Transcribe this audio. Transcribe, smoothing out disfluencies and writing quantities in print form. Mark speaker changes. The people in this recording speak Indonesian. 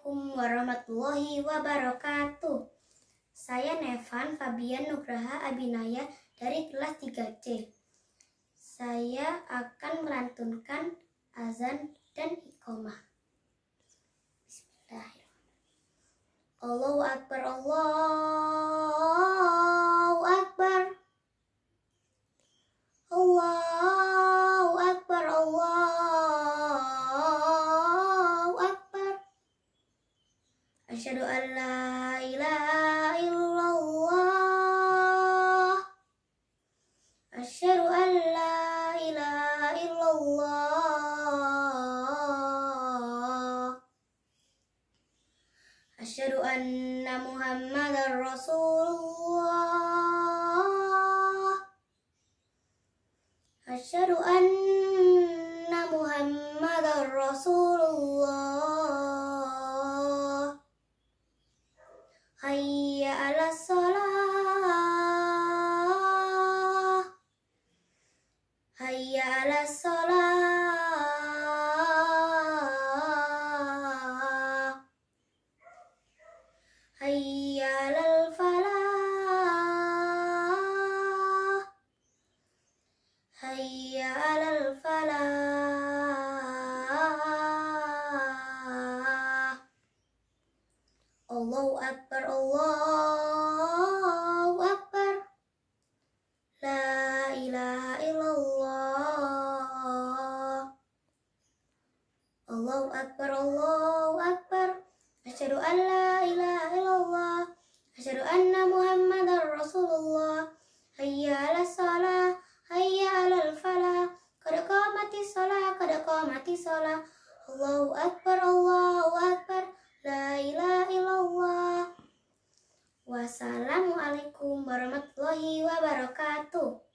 Speaker 1: Assalamualaikum warahmatullahi wabarakatuh. Saya Nevan Fabian Nugraha Abinaya dari kelas 3C. Saya akan melantunkan azan dan iqamah. Bismillahirrahmanirrahim. Allahu Akbar, Allahu Akbar. Allahu Akbar, Allahu Akbar. Asyhadu an la ilaha illallah. Asyhadu an la ilaha illallah. Asyhadu anna Muhammadar Rasulullah. Asyhadu anna Muhammadar Rasulullah. Hayya 'alas shalah. Hayya 'alas shalah. Hayya 'alal falah. Hayya 'alal falah. Allahu Akbar, Allahu Akbar. La ilaha illallah. Allahu Akbar, Allahu Akbar. Asyhadu an la ilaha illallah. Asyhadu anna Muhammadar Rasulullah. Hayya 'alas shalah. Hayya 'alal falah. Qad qamatis shalah, qad qamatis shalah. Allahu Akbar, Allahu Akbar. La ilaha illallah. Wassalamualaikum warahmatullahi wabarakatuh.